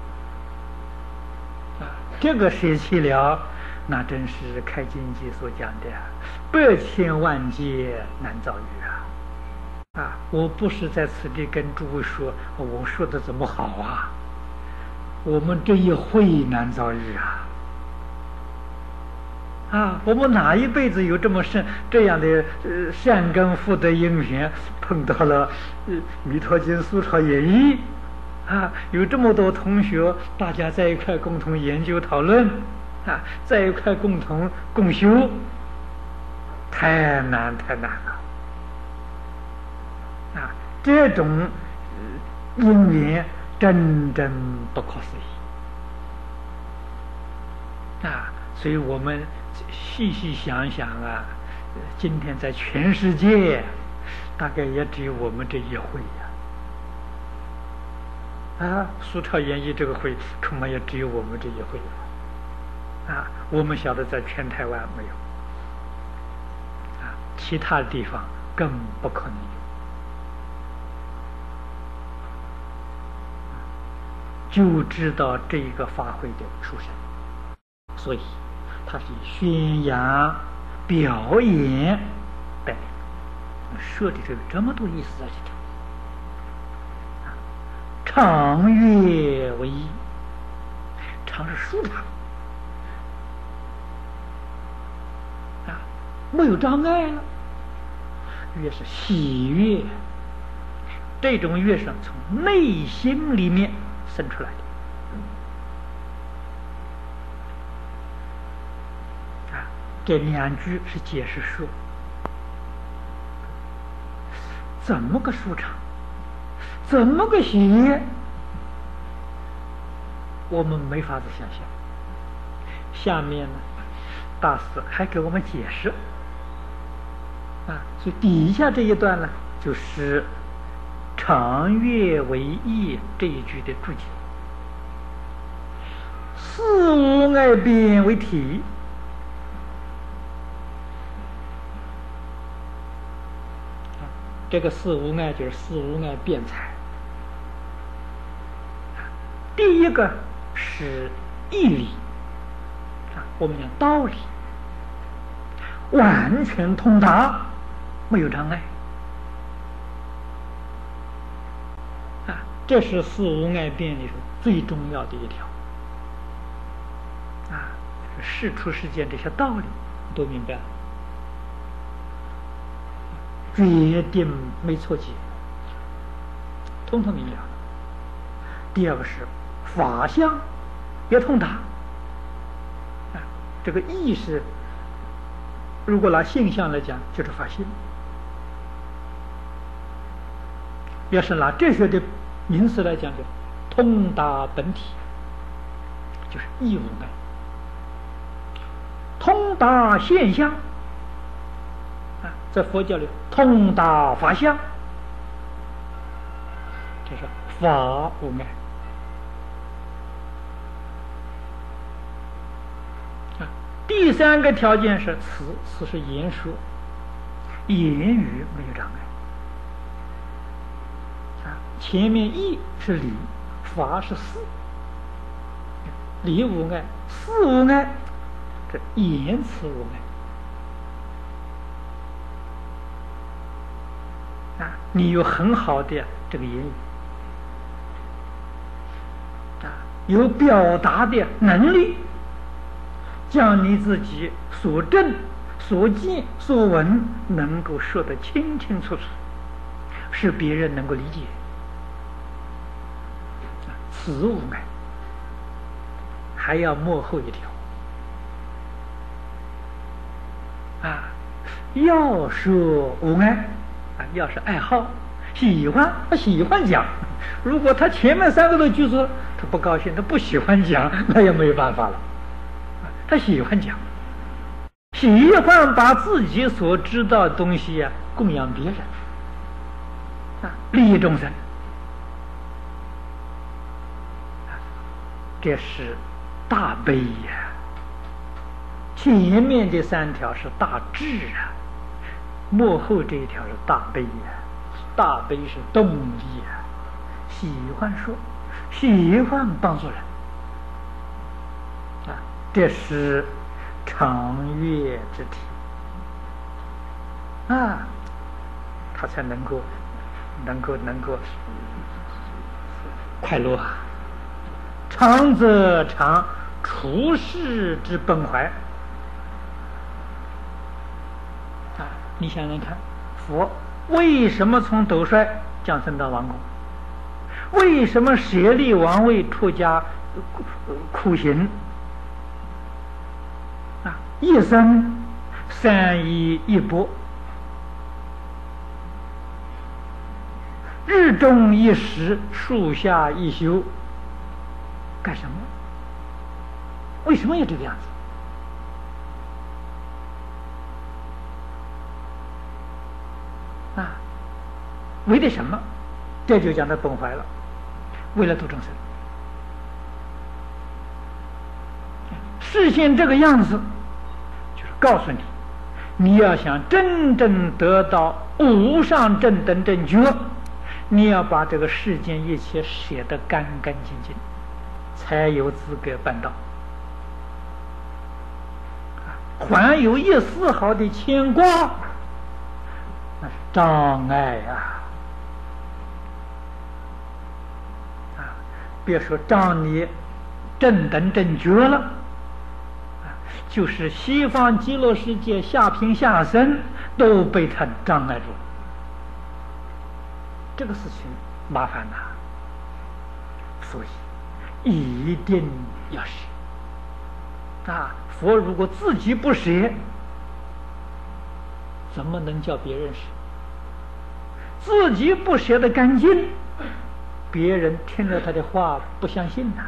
S1: 我。啊，这个舍弃了，那真是开经记所讲的“百千万劫难遭遇”啊！啊，我不是在此地跟诸位说，我说的怎么好啊？我们这一会难遭遇啊！啊，我们哪一辈子有这么善这样的呃善根福德因缘，碰到了呃《弥陀经》《苏钞演义》，啊，有这么多同学，大家在一块共同研究讨论，啊，在一块共同共修，太难太难了，啊，这种、呃、因缘真真不可思议，啊，所以我们细细想想啊，今天在全世界，大概也只有我们这一会呀、啊。啊，苏钞演义这个会，恐怕也只有我们这一会了。啊，我们晓得在全台湾没有，啊，其他地方更不可能有。就知道这一个法会的殊胜，所以它是以宣扬、表演带领，设计这有这么多意思在里头。常乐为一，常是舒畅啊，没有障碍了。乐是喜悦，这种乐是从内心里面生出来的。这两句是解释说，怎么个舒畅，怎么个喜悦，我们没法子想象。下面呢，大师还给我们解释啊，所以底下这一段呢，就是常乐为一这一句的注解，四无碍辩为体。这个四无碍就是四无碍辩才。第一个是义理啊，我们讲道理，完全通达，没有障碍啊，这是四无碍辩里头最重要的一条啊，事出世间这些道理都明白了。决定没错解，通通明了。第二个是法相也通达啊，这个意识，如果拿性相来讲，就是法性；要是拿哲学的名词来讲，就通达本体，就是义无碍，通达现象。在佛教里，通达法相，这是法无碍啊。第三个条件是词，词是言说言语没有障碍。啊，前面义是理，法是事，理无碍，事无碍，这言辞无碍。啊，你有很好的这个言语，啊，有表达的能力，将你自己所证、所见、所闻能够说得清清楚楚，使别人能够理解。此无碍。还要幕后一条啊，要说无碍啊，要是爱好喜欢，他喜欢讲。如果他前面三个的句子他不高兴，他不喜欢讲，那也没有办法了。他喜欢讲，喜欢把自己所知道的东西啊供养别人啊，利益众生，这是大悲呀。前面的三条是大智啊，幕后这一条是大悲呀。大悲是动力啊，喜欢说，喜欢帮助人啊，这是长乐之体啊，他才能够能够能够快乐啊。长则长，处世之本怀啊！你想想看，佛为什么从斗帅降生到王宫？为什么舍利王位出家苦行啊？一生三衣一钵，日中一食，树下一宿，干什么？为什么要这个样子？啊，为了什么？这就讲到本怀了，为了度众生。事先这个样子，就是告诉你，你要想真正得到无上正等正觉，你要把这个世间一切写得干干净净，才有资格办道。还有一丝毫的牵挂，那是障碍啊！啊，别说障你正等正觉了，啊，就是西方极乐世界下品下生都被他障碍住了。这个事情麻烦呐，所以一定要舍啊！佛如果自己不舍，怎么能叫别人舍？自己不舍得干净，别人听了他的话不相信呐。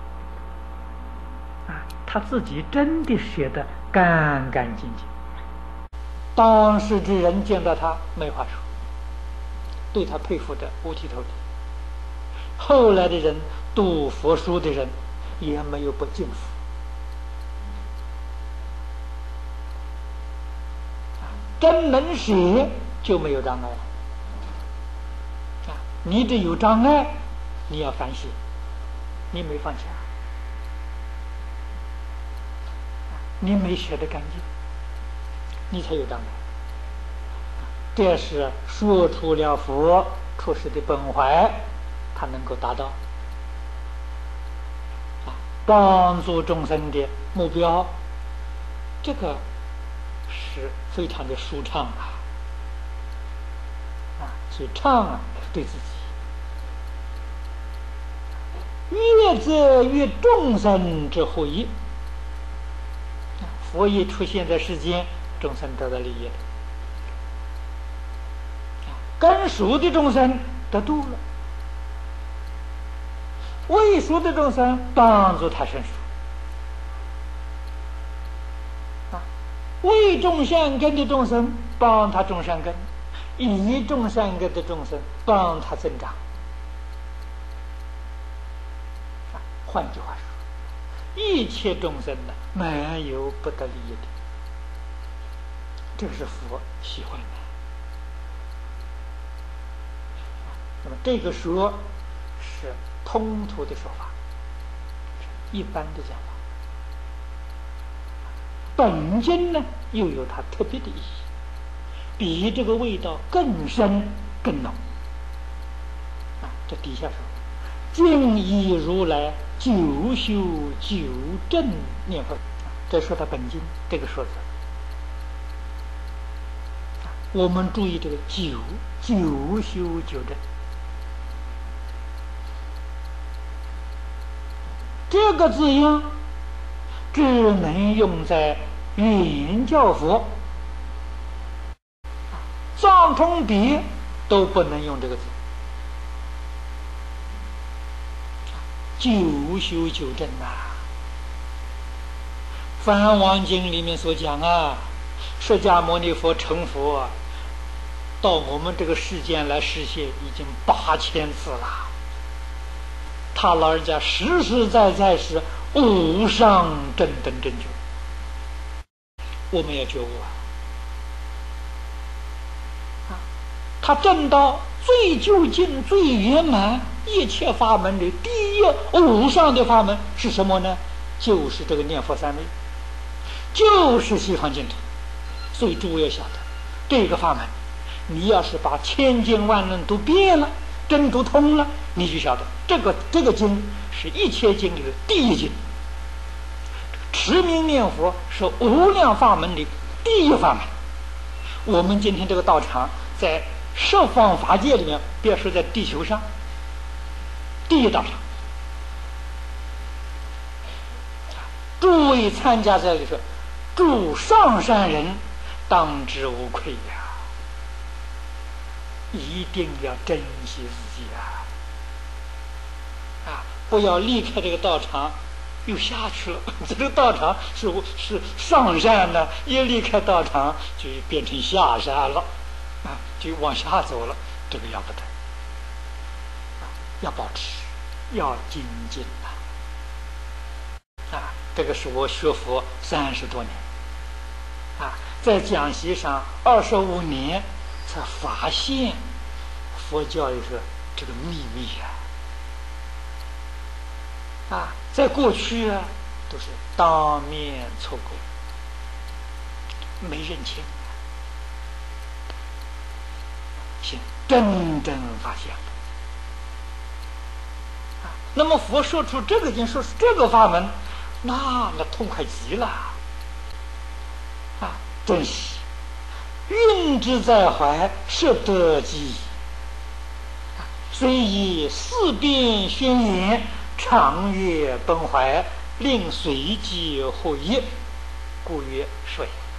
S1: 啊，他自己真的舍得干干净净。当时之人见到他没话说，对他佩服的五体投地。后来的人读佛书的人也没有不敬服。真能舍就没有障碍啊！你这有障碍，你要反省，你没放下，你没舍得干净，你才有障碍。这是说出了佛出世的本怀，他能够达到啊，帮助众生的目标，这个是非常的舒畅啊！啊，所以畅啊，对自己越则越众生之惠益。佛一出现在世间，众生得到利益了。根熟的众生得度了，未熟的众生帮助他生熟。未种善根的众生帮他种善根，已种善根的众生帮他增长。啊，换句话说，一切众生呢，没有不得利益的，这个是佛喜欢的。 那么这个说是通途的说法，一般的讲法。本经呢又有它特别的意义，比这个味道更深更浓。啊，这底下说，今以如来九修九正念佛，这说他本经这个说字。我们注意这个九九修九正，这个字样只能用在圆教佛，藏通别都不能用这个字。九修九正啊，《梵王经》里面所讲啊，释迦牟尼佛成佛啊，到我们这个世间来实现已经八千次了。他老人家实实在在是无上正等正觉，我们要觉悟啊！啊，他证到最究竟、最圆满一切法门的第一无上的法门是什么呢？就是这个念佛三昧，就是西方净土。所以诸位要晓得，这个法门，你要是把千经万论都变了，真读通了，你就晓得这个这个经是一切经里的第一经。持名念佛是无量法门的第一法门。我们今天这个道场在十方法界里面，别说在地球上，第一道场。诸位参加在里说，诸上善人当之无愧呀！一定要珍惜自己啊！啊，不要离开这个道场又下去了。这个道场是是上山呢，一离开道场就变成下山了，啊，就往下走了，这个要不得，啊，要保持，要精进啊！啊，这个是我学佛三十多年，啊，在讲席上二十五年才发现佛教一个这个秘密啊！啊，在过去啊，都是当面错过，没认清，现真正发现了。啊，那么佛说出这个经，说出这个法门，那那痛快极了。啊，真是运之在怀，摄得机。虽以四边宣言，长月崩怀，令随即获益，故曰说也。